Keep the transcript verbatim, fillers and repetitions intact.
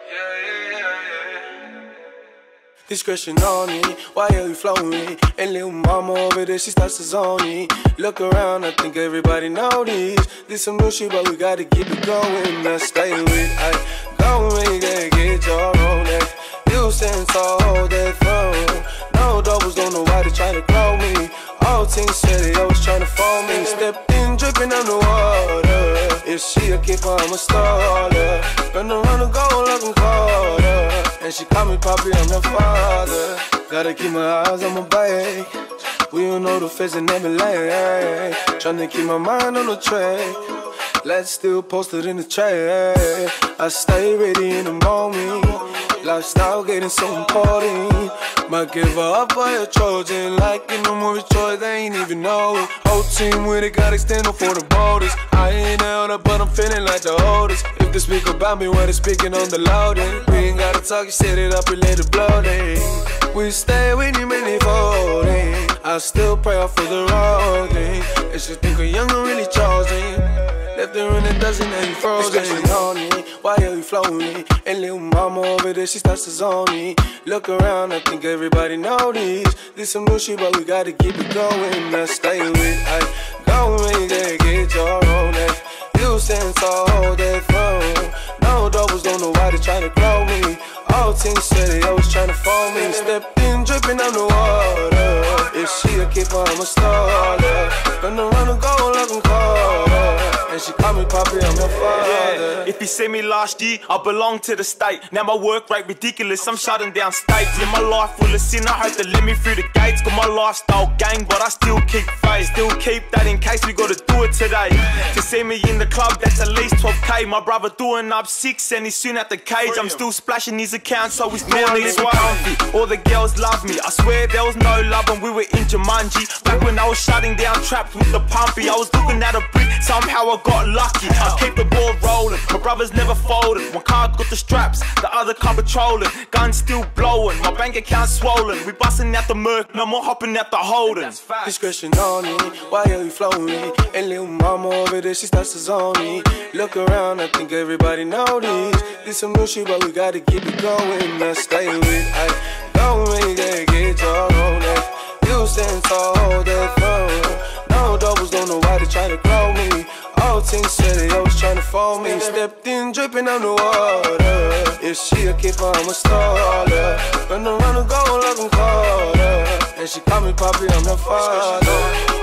Discretion on me, why are you flowing me? And little mama over there, she starts to zone me. Look around, I think everybody know this. This some new shit, but we gotta keep it going. Now stay with I go and get, get your own neck. You stand tall, hold that phone. No doubles, don't know why they try to grow me. All teams say they always trying to phone me. Stepped in, dripping underwater. If she a keeper, I'm a starter. Spin around and go like I'm Carter. And she call me Poppy, I'm her father. Gotta keep my eyes on my back. We don't know the face and never lag. Tryna keep my mind on the track. Let's still posted in the track. I stay ready in the moment. Lifestyle getting so important. Might give her up for a Trojan. Like in the movie Troy, they ain't even know it. Whole team with it, got extended for the borders. I ain't held up, but I'm feeling like the oldest. If they speak about me, when they speaking on the loudest. We ain't gotta talk, you set it up and let it blow it. We stay with him and they folding. I still pray for the wrong thing. And she think a young and really chosen. Left her in the dust and then frozen. Discretion on me, why are you flowing me? And little mama over there, she starts to zone me. Look around, I think everybody know this. This some new shit, but we gotta keep it going. Now stay with I go and get, get your own neck. You stand tall, hold that phone. No doubles, don't know why they try to grow me. All teams say they always tryna phone me. Stepped in, dripping underwater. If she a keeper, I'm a starter. Spin around and go like I'm Carter. And she call me Poppy, I'm her father. Yeah, if you see me last year, I belong to the state. Now my work rate ridiculous, I'm shutting down states. Yeah, my life full of sin, I hope they let me through the gates. Got my lifestyle gang, but I still keep faith. Still keep that in case we gotta do it today. To see me in the club, that's at least twelve K. My brother doing up six and he's soon at the cage. I'm still splashing his account, so he's still needs comfy. All the girls love me, I swear there was no love when we were in Jumanji. Back when I was shutting down traps with the pumpy, I was looking at a brick, somehow I got lucky. I keep the ball rolling, my brothers never folded. One car got the straps, the other car patrolling. Guns still blowing, my bank account swollen. We busting out the Merc, no more hopping out the Holden. Discretion on me, why are you flowing me? And little mama over there, she starts to zone me. Look around, I think everybody know this. This some new shit, but we gotta keep it going. Now stay with I go and get, get your own neck. You stand tall, hold that phone. No doubles, don't know why they try to grow me. All teams say they always tryna phone me. Stepped in, dripping underwater. If she a keeper, I'm a starter. Spin around and go like I'm Carter. And she call me Poppy, I'm her father.